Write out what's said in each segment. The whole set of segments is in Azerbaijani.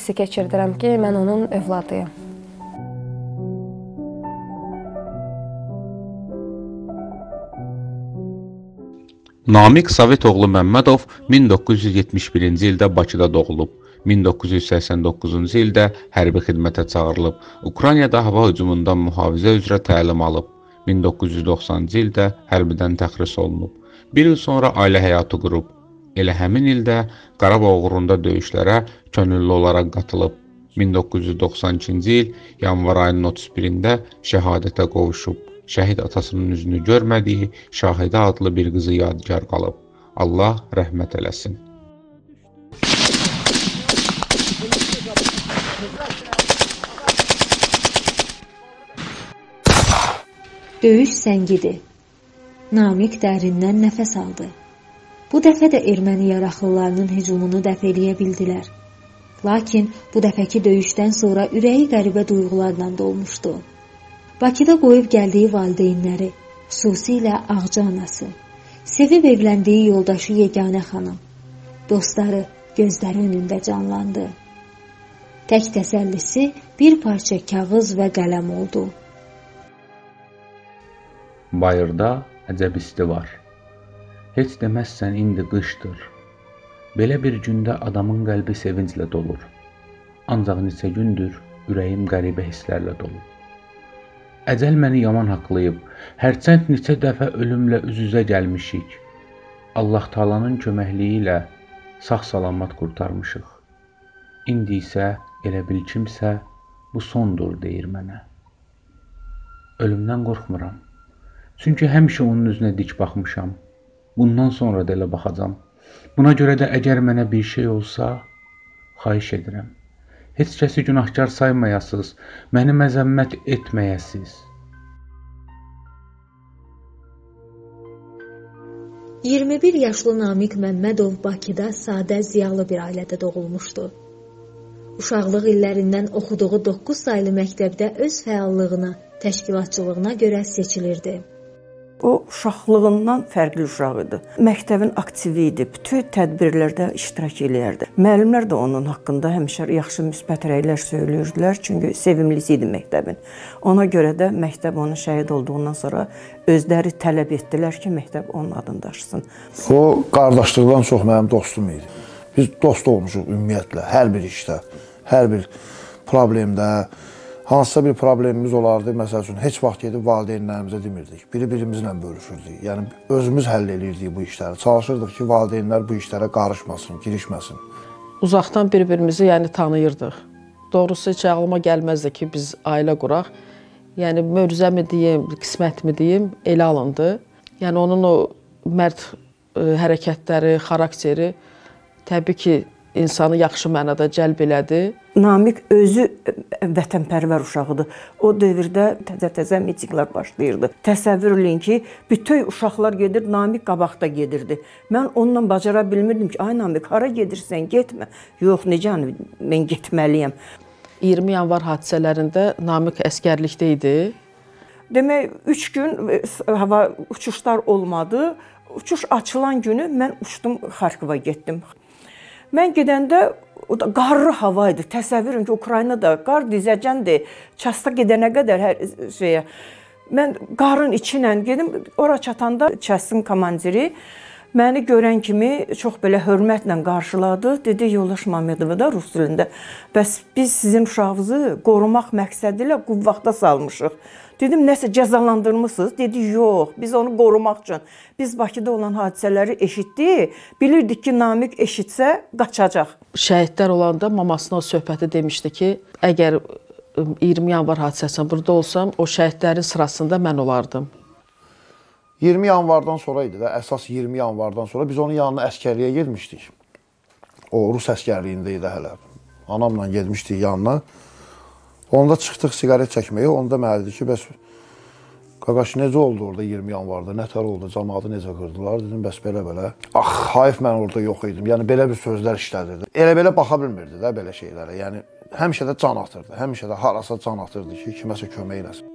hissi keçirdirəm ki, mən onun övladıyam. Namiq Savetoğlu Məmmədov 1971-ci ildə Bakıda doğulub. 1989-cu ildə hərbi xidmətə çağırılıb. Ukraynada hava hücumundan mühafizə üzrə təlim alıb. 1990-cı ildə hərbidən təxris olunub. Bir il sonra ailə həyatı qurub. Elə həmin ildə Qarabağ uğrunda döyüşlərə könüllü olaraq qatılıb. 1992-ci il yanvar ayının 31-də şəhadətə qovuşub. Şəhid atasının üzünü görmədiyi Şahidə adlı bir qızı yadigar qalıb. Allah rəhmət eləsin. Döyüş səngidir. Namiq dərindən nəfəs aldı. Bu dəfə də erməni yaraqlılarının hücumunu dəf eləyə bildilər. Lakin bu dəfəki döyüşdən sonra ürəyi qəribə duyğularla dolmuşdu. Bakıda qoyub gəldiyi valideynləri, xüsusilə Ağca anası, sevib evləndiyi yoldaşı Yeganə xanım, dostları gözləri önündə canlandı. Tək təsəllisi bir parça kağız və qələm oldu. Bayırda əcəb isti var. Heç deməzsən indi qışdır. Belə bir gündə adamın qəlbi sevinclə dolur. Ancaq neçə gündür ürəyim qəribə hisslərlə dolur. Əcəl məni yaman haqlayıb, hərçənd neçə dəfə ölümlə üz-üzə gəlmişik. Allah Taalanın köməkliyi ilə sağ-salamat qurtarmışıq. İndi isə elə bil kimsə bu sondur deyir mənə. Ölümdən qorxmuram. Çünki həmişə onun üzünə dik baxmışam. Bundan sonra da elə baxacam. Buna görə də əgər mənə bir şey olsa, xahiş edirəm. Heç kəsi günahkar saymayasınız, məni məzəmmət etməyəsiniz. 21 yaşlı Namiq Məmmədov Bakıda sadə, ziyalı bir ailədə doğulmuşdu. Uşaqlıq illərindən oxuduğu 9 saylı məktəbdə öz fəallığına, təşkilatçılığına görə seçilirdi. O, uşaqlığından fərqli uşaq idi. Məktəbin aktivi idi, bütün tədbirlərdə iştirak edirdi. Müəllimlər də onun haqqında həmişə yaxşı müsbət rəylər söyləyirdilər, çünki sevimlisi idi məktəbin. Ona görə də məktəb onun şəhid olduğundan sonra özləri tələb etdilər ki, məktəb onun adını daşısın. O, qardaşlıqdan çox mənim dostum idi. Biz dost olmuşuq ümumiyyətlə, hər bir işdə, hər bir problemdə. Hansısa bir problemimiz olardı, məsəl üçün, heç vaxt gedib valideynlərimizə demirdik. Biri-birimizlə bölüşürdük. Yəni, özümüz həll edirdik bu işləri. Çalışırdıq ki, valideynlər bu işlərə qarışmasın, girişməsin. Uzaqdan bir-birimizi tanıyırdıq. Doğrusu heç ağlıma gəlməzdi ki, biz ailə quraq. Yəni, möcüzəmi deyim, qismətmi deyim, elə alındı. Yəni, onun o mərd hərəkətləri, xarakteri təbii ki, insanı yaxşı mənada cəlb elədi. Namiq özü vətənpərvər uşağıdır. O dövrdə təzə mitinglər başlayırdı. Təsəvvür eləyin ki, bütün uşaqlar gedir, Namiq qabaqda gedirdi. Mən onunla bacara bilmirdim ki, ay Namiq, hara gedirsən, getmə. Yox, necə mən getməliyəm. 20 yanvar hadisələrində Namiq əskərlikdə idi. Demək, 3 gün hava uçuşlar olmadı. Uçuş açılan günü mən uçdum, Xarkova getdim. Mən gedəndə qarlı hava idi. Təsəvvür edin ki, Ukraynada qar dizəcəndir. Çasta gedənə qədər hər şeyə. Mən qarın içi ilə gedim. Ora çatanda çastin komandiri məni görən kimi çox belə hörmətlə qarşıladı. Dedi, Yoldaş Məmmədova da rus dilində. Bəs biz sizin uşağınızı qorumaq məqsədi ilə quvvaqda salmışıq. Dedim, nəsə cəzalandırmışsınız? Dedi, yox, biz onu qorumaq üçün. Biz Bakıda olan hadisələri eşitdik. Bilirdik ki, Namiq eşitsə qaçacaq. Şəhidlər olanda mamasına o söhbəti demişdi ki, əgər 20 yanvar hadisəsində burada olsam, o şəhidlərin sırasında mən olardım. 20 yanvardan sonra idi də, əsas 20 yanvardan sonra biz onun yanına əskərliyə getmişdik. O, Rus əskərliyində idi hələ. Anamla getmişdik yanına. Onda çıxdıq siqaret çəkməyə, onda mənə dedi ki, bəs qaqaş necə oldu orada 20 yanvarda, nətər oldu, cəmaatı necə qırdılar, dedim, bəs belə-belə. Hayf mən orada yox idim, yəni belə bir sözlər işlədirdi. Elə-belə baxa bilmirdi də belə şeylərə, yəni həmişə də can atırdı, həmişə də harasa can atırdı ki, kiməsə kömək eləsin.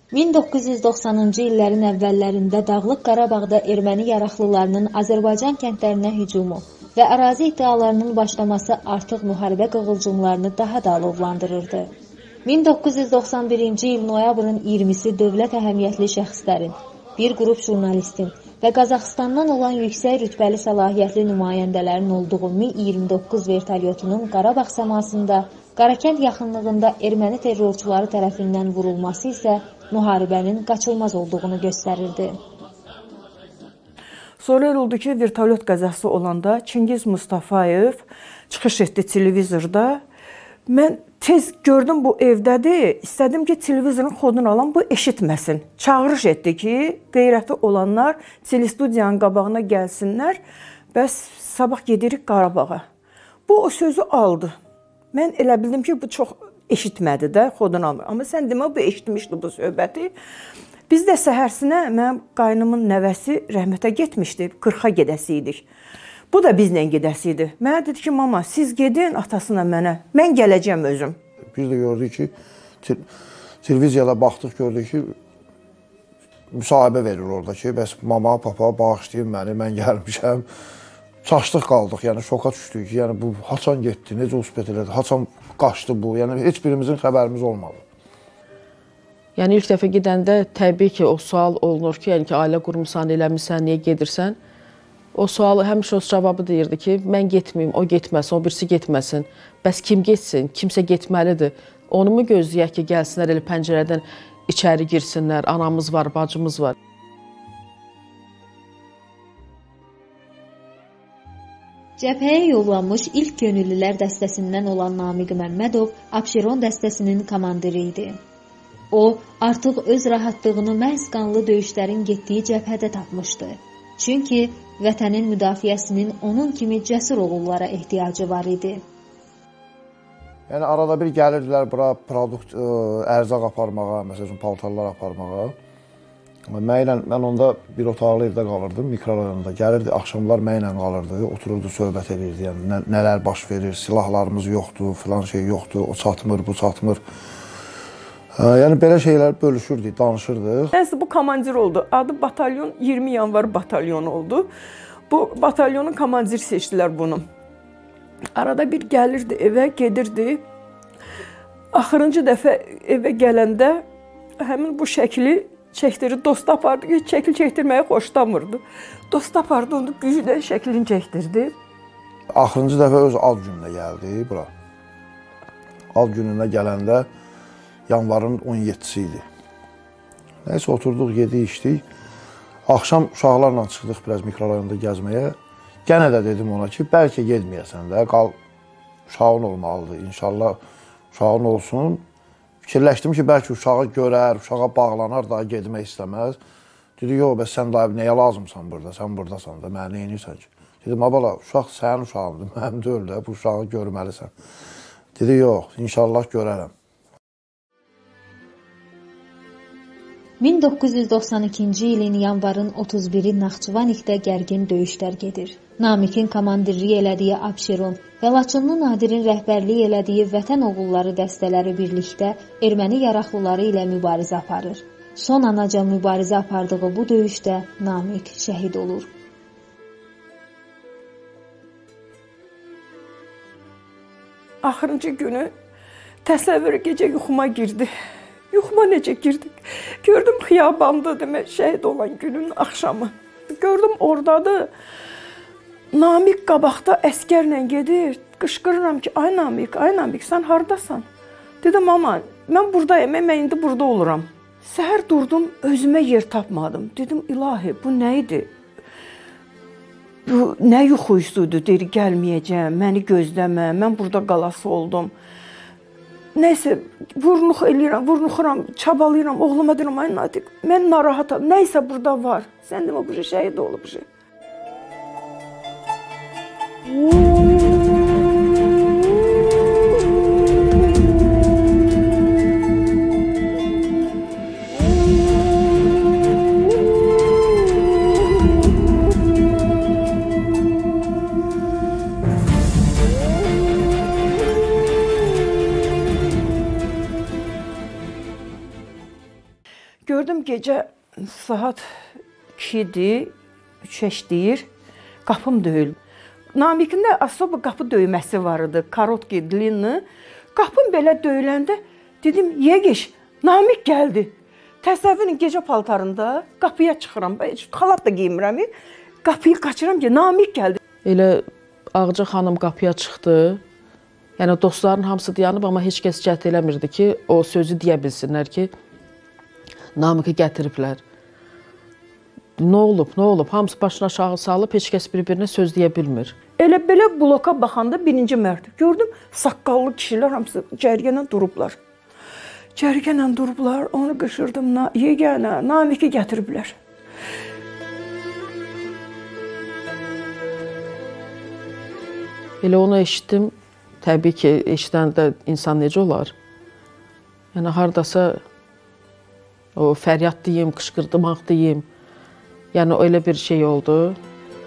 1990-cı illərin əvvəllərində Dağlıq Qarabağda erməni yaraqlılarının Azərbaycan kəndlərinə hücumu və ərazi iddialarının başlaması artıq müharibə qığılcımlarını daha da alovlandırırdı. 1991-ci il noyabrın 20-si dövlət əhəmiyyətli şəxslərin, bir qrup jurnalistin və Qazaxıstandan olan yüksək rütbəli səlahiyyətli nümayəndələrin olduğu Mi-29 vertolyotunun Qarabağ səmasında, Qarakənd yaxınlığında erməni terrorçuları tərəfindən vurulması isə müharibənin qaçılmaz olduğunu göstərirdi. Sonra elə oldu ki, vertolyot qəzası olanda Çingiz Mustafayev çıxış etdi televizorda. Mən tez gördüm bu evdədir. İstədim ki, televizorun kodunu alan bu eşitməsin. Çağırış etdi ki, qeyrəti olanlar telestudiyanın qabağına gəlsinlər. Bəs sabah gedirik Qarabağa. Bu o sözü aldı. Mən elə bildim ki, bu çox eşitmədi də, kodunu almır. Amma sən demə, bu eşitmişdi bu söhbəti. Biz də səhərsinə mənim qaynımın nəvəsi rəhmətə getmişdi, 40-a gedəsiydik. Bu da bizlə gedəsiydi. Mənə dedi ki, mama, siz gedin atasına mənə, mən gələcəm özüm. Biz də gördük ki, televiziyada baxdıq, gördük ki, müsahibə verir orada ki, bəs mama, papa, bağışlayın məni, mən gəlmişəm. Çaşdıq qaldıq, yəni şoka düşdük ki, yəni bu haçan getdi, necə uspet elədi, haçan qaçdı bu, yəni heç birimizin xəbərimiz olmadı. Yəni ilk dəfə gedəndə təbii ki, o sual olunur ki, yəni ki, ailə qurmusan, eləmirsən, niyə gedirsən? O sualı həmişə o cavabı deyirdi ki, mən getməyim, o getməsin, o birisi getməsin. Bəs kim getsin, kimsə getməlidir. Onu mu gözləyək ki, gəlsinlər elə pəncərədən içəri girsinlər, anamız var, bacımız var. Cəbhəyə yollanmış ilk könüllülər dəstəsindən olan Namiq Məmmədov Abşeron dəstəsinin komandiri idi. O, artıq öz rahatlığını məhz qanlı döyüşlərin getdiyi cəbhədə tapmışdı. Çünki vətənin müdafiəsinin onun kimi cəsur oğullara ehtiyacı var idi. Yəni arada bir gəlirdilər bura produkt, ərzaq aparmağa, məsələn paltarlar aparmağa. Mən onda bir otaqlı evdə qalırdım, mikrorayonda. Gəlirdi, axşamlar mənlə qalırdı, otururdu, söhbət edirdi. Yəni nələr baş verir, silahlarımız yoxdur, filan şey yoxdur, o çatmır, bu çatmır. Yəni belə şeylər bölüşürdük, danışırdıq. Nəysə bu komandir oldu. Adı batalyon 20 yanvar batalyonu oldu. Bu batalyonun komandiri seçdilər bunu. Arada bir gəlirdi evə, gedirdi. Axırıncı dəfə evə gələndə həmin bu şəkli çəkdirir, dost apardı ki, şəkil çəkdirməyi xoşlamırdı. Dost apardı, onu güclə şəklini çəkdirdi. Axırıncı dəfə öz ad gününə gəldi bura. Ad gününə gələndə yanvarın 17-si idi. Nəysə oturduq, yedik, içdik. Axşam uşaqlarla çıxdıq biraz mikrorayonda gəzməyə. Gənə də dedim ona ki, bəlkə getməyəsən də, qal uşağın olmalıdır. İnşallah uşağın olsun. Fikirləşdim ki, bəlkə uşağı görər, uşağa bağlanar, daha getmək istəməz. Dedi, yox, bəs sən daha nəyə lazımsan burada, sən buradasan da, mənə neyinirsən ki? Dedim, abala, uşaq sənin uşağındır, mənim deyil də, bu uşağı görməlisən. Dedi, yox, inşallah görərəm. 1992-ci ilin yanvarın 31-i Naxçıvanikdə gərgin döyüşlər gedir. Namiqin komandirlik elədiyi Abşeron və Laçınlı Nadirin rəhbərlik elədiyi Vətən Oğulları dəstələri birlikdə erməni yaraqlıları ilə mübarizə aparır. Son anaca mübarizə apardığı bu döyüşdə Namiq şəhid olur. Axırıncı günü təsəvvür gecə yuxuma girdi. Yuxuma necə girdik? Gördüm xiyabanda demək şəhid olan günün axşamı. Gördüm oradadır. Namiq qabaqda əskərlə gedir. Qışqırıram ki, ay Namiq, sən hardasan? Dedim, aman, mən buradayım, mən indi burada oluram. Səhər durdum, özümə yer tapmadım. Dedim, ilahi, bu nə idi? Bu nə yuxuysuydu, deyir, gəlməyəcəm, məni gözləmə, mən burada qalası oldum. Nəysə, vurnuxuram, çabalayıram, oğluma deyirəm, ay Natiq, mən narahatam, nəysə burada var. Sən demə, bu şəhid olub. Gördüm gecə saat 2-dir, 3 deyir. Qapım döyüldü. Namikin də особо qapı döyməsi var idi, korotkий, длинный. Qapım belə döyüləndə dedim, yegeş, Namik gəldi. Təsəvvürün gecə paltarında qapıya çıxıram, xalat da geymirəm. Qapıyı qaçıram ki, Namik gəldi. Elə Ağca xanım qapıya çıxdı. Yəni dostların hamısı dayanıb, amma heç kəs cəhd eləmirdi ki, o sözü deyə bilsinlər ki, Namiki gətiriblər. Nə olub? Hamısı başını aşağı salıb, heç kəs bir-birinə söz deyə bilmir. Elə belə bloka baxanda birinci mərtəbə gördüm, saqqallı kişilər hamısı cərgənlə durublar. Cərgənlə durublar, onu qışırdım, yeganə, Namiki gətiriblər. Elə onu eşitdim, təbii ki, eşidəndə insan necə olar? Yəni, haradasa o fəryad deyim, qışqırdımaq deyim, yəni elə bir şey oldu.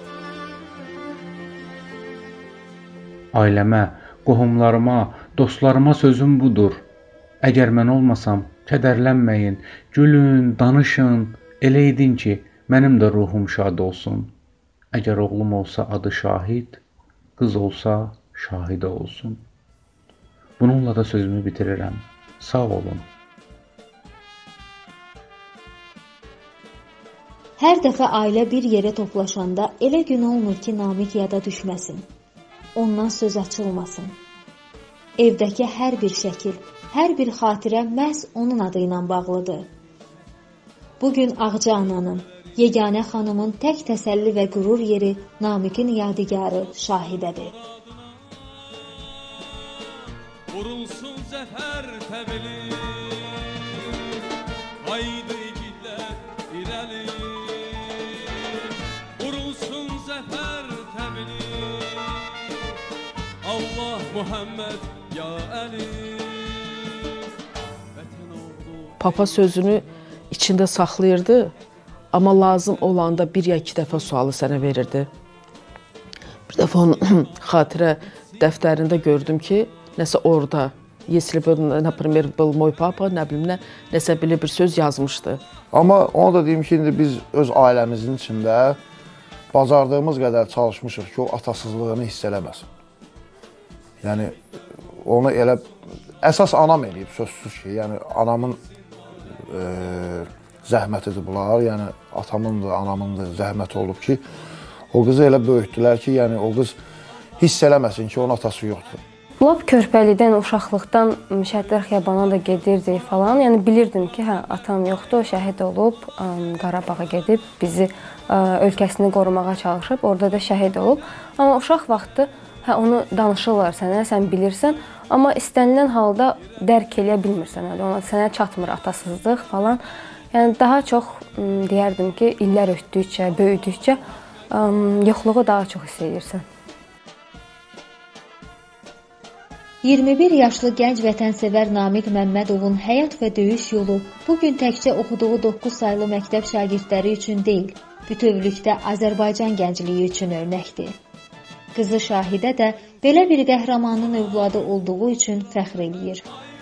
Ailəmə, qohumlarıma, dostlarıma sözüm budur. Əgər mən olmasam, kədərlənməyin, gülün, danışın, elə edin ki, mənim də ruhum şad olsun. Əgər oğlum olsa adı Şahid, qız olsa Şahidə olsun. Bununla da sözümü bitirirəm. Sağ olun. Hər dəfə ailə bir yerə toplaşanda elə gün olmur ki, Namik yada düşməsin. Ondan söz açılmasın. Evdəki hər bir şəkil, hər bir xatirə məhz onun adı ilə bağlıdır. Bugün Ağca ananın, yeganə xanımın tək təsəlli və qürur yeri Namikin yadigarı Şahidədir. Vurulsun zəfər təbili, haydi igidlər irəli. Vurulsun zəfər təbili, Allah Muhammed ya Əli. Papa sözünü içində saxlayırdı, amma lazım olanda bir ya iki dəfə sualı sənə verirdi. Bir dəfə onun xatirə dəftərində gördüm ki, nəsə orada, если бы, например, был мой papa, nə bilim nə, nəsə belə bir söz yazmışdı. Amma onu da deyim ki, indi biz öz ailəmizin içində bacardığımız qədər çalışmışıq ki, o atasızlığını hiss eləməsin. Yəni, onu elə, əsas anam eləyib, sözsüz ki, yəni anamın zəhmətidir bunlar, yəni atamın da, anamın da zəhməti olub ki, o qızı elə böyütdülər ki, yəni o qız hiss eləməsin ki, onun atası yoxdur. Lap körpəlikdən, uşaqlıqdan Şəhidlər Xiyabana da gedirdik falan. Yəni bilirdim ki, hə, atam yoxdur, şəhid olub, Qarabağa gedib, bizi ölkəsini qorumağa çalışıb, orada da şəhid olub. Amma uşaq vaxtı, hə, onu danışırlar sənə, sən bilirsən, amma istənilən halda dərk eləyə bilmirsən, ona sənə çatmır atasızlıq falan. Yəni daha çox deyərdim ki, illər ötdükcə, böyüdükcə yoxluğu daha çox hiss edirsən. 21 yaşlı gənc vətənsevər Namik Məmmədovun həyat və döyüş yolu bugün təkcə oxuduğu 9 saylı məktəb şagirdləri üçün deyil, bütövlükdə Azərbaycan gəncliyi üçün örnəkdir. Qızı Şahidə də belə bir qəhrəmanın övladı olduğu üçün fəxr eləyir.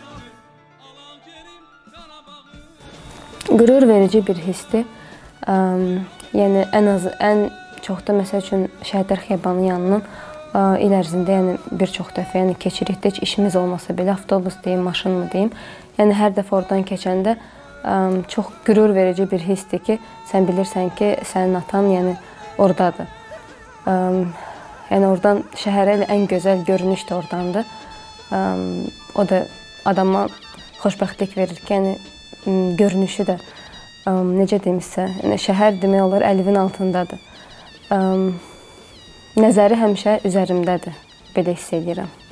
Qürur verici bir hissdir. Yəni ən çox da məsəl üçün Şəhidlər Xiyabanının yanından il ərzində bir çox dəfə keçirik, heç işimiz olmasa belə, avtobus deyim, maşın mı deyim. Yəni hər dəfə oradan keçəndə çox qürur verici bir hissdir ki, sən bilirsən ki, sənin atan oradadır. Yəni oradan şəhərə ən gözəl görünüş də oradandır. O da adama xoşbəxtlik verir ki, görünüşü də necə deyimsə, şəhər demək olar əlivin altındadır. Nəzəri həmişə üzərimdədir, belə hiss edirəm.